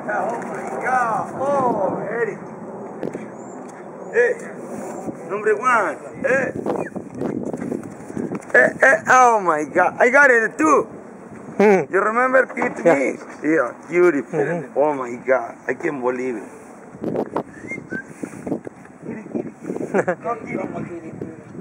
Oh my God. Oh, Eric. Hey, number one. Oh my God. I got it too. You remember it me? Yeah, beautiful. Oh my God. I can't believe it. No, kitty.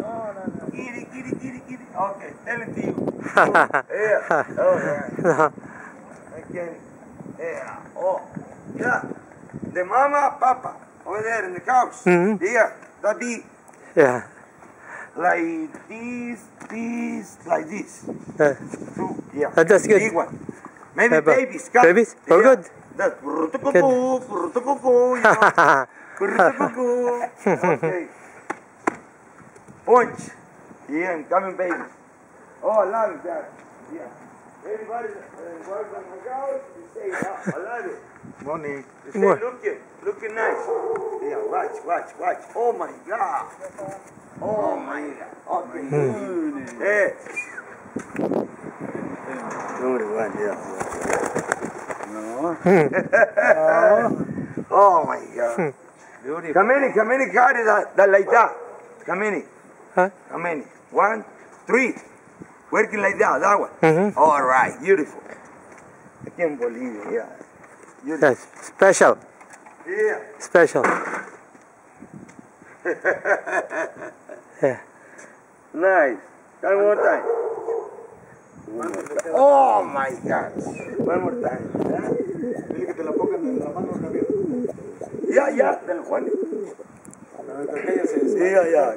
Kitty. Okay, tell it to you. Yeah. Oh, yeah. Again. Yeah. Oh. Yeah. The mama, papa, over there in the couch. Yeah. That be. Yeah. Like this, like this. Two. Yeah. That's good. Big one. Maybe babies. Babies? Oh, good. That's cuckoo, you know. Okay. Punch. Yeah, I'm coming, baby. Oh, I love it, Dad. Yeah. Everybody works on my couch, you say, I love it. Morning. You say, looking nice. Yeah, watch. Oh, my God. Oh, my God. Okay. Hey. Number one, yeah. No. Oh, my God. Beautiful. Come in, carry that like that. Come in. Huh? How many? 1, 3. Working like that one. All right, beautiful. I can't believe it, yeah. Beautiful. Yes, special. Yeah. Special. Yeah. Nice. One more time. Oh my God. One more time. Dile que te la pongan en la mano, Javier. Yeah, del Juan. Yeah.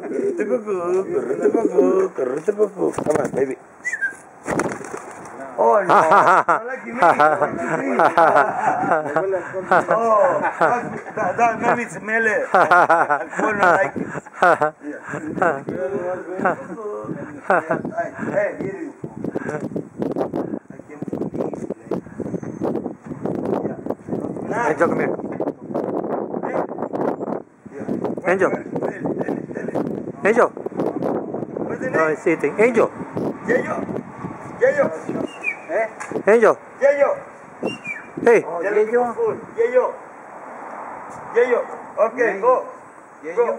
Correte cuckoo. Come on, baby. Oh, no. I like you. Oh, that maybe smell it. I like it. Hey, beautiful. I can't believe it. Yeah. Angel, come here. Angel. Angel. What's the No, name? it's eating. Angel. Yayo. Angel. Yayo. Hey. Yayo. Okay, go. Yayo.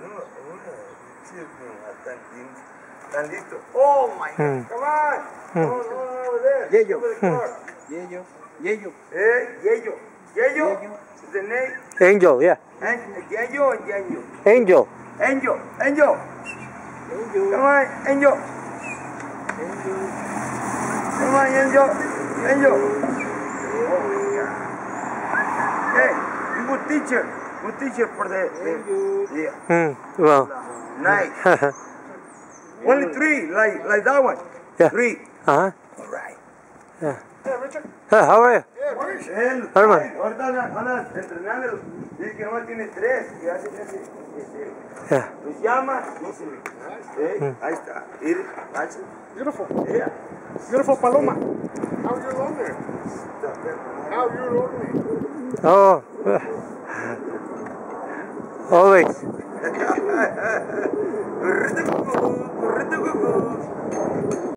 Tan listo. Oh my God. Come on. Over there. Yayo. Over the car. Yayo. Yayo. Is the name? Angel, yeah. Yayo and Yayo. Angel. Angel. Come on, Angel. Come on, Angel. Oh my God. Hey, you good teacher for the yeah. Well. Nice. Only 3, like that one. Yeah. 3. Uh-huh. All right. Yeah. Hey, Richard. Hey, how are you? Herman. Ahorita van a entrenarlo. Dice que nomás tiene 3. Y hace Yeah. los llama. Dice, ahí está. Beautiful. Yeah. Beautiful Paloma. How are you lonely? How are you lonely? Oh. Always.